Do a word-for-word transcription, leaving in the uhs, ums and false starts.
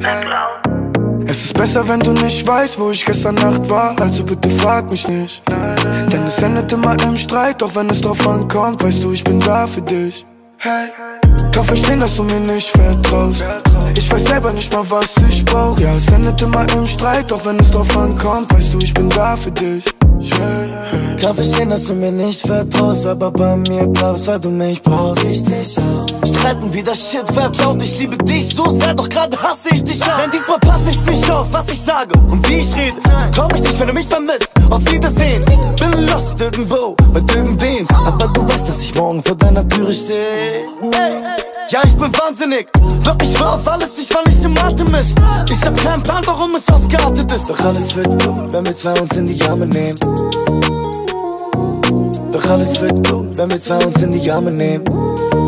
Es ist besser, wenn du nicht weißt, wo ich gestern Nacht war. Also bitte frag mich nicht. Denn es endet immer im Streit, doch wenn es drauf ankommt, weißt du, ich bin da für dich. Hey, kann verstehen, dass du mir nicht vertraust. Ich weiß selber nicht mal, was ich brauch. Ja, es endet immer im Streit, doch wenn es drauf ankommt, weißt du, ich bin da für dich. Kann verstehen, dass du mir nicht vertraust, aber bei mir bleibst, weil du mich brauchst. Ich dich auch. Streiten wie das Shit vertraut. Ich liebe dich so sehr, doch gerade hasse ich dich auch. Denn diesmal pass ich nicht auf, was ich sage und wie ich rede. Komm ich nicht, wenn du mich vermisst. Auf Wiedersehen. Bin lost irgendwo, bei irgendwem. Aber du weißt, dass ich morgen vor deiner Türe stehe. Ja, ich bin wahnsinnig, doch ich schwör auf alles, ich war nicht im Atem ist. Ich hab keinen Plan, warum es ausgeartet ist. Doch alles wird gut, wenn wir zwei uns in die Arme nehmen. Doch alles wird gut, wenn wir zwei uns in die Arme nehmen.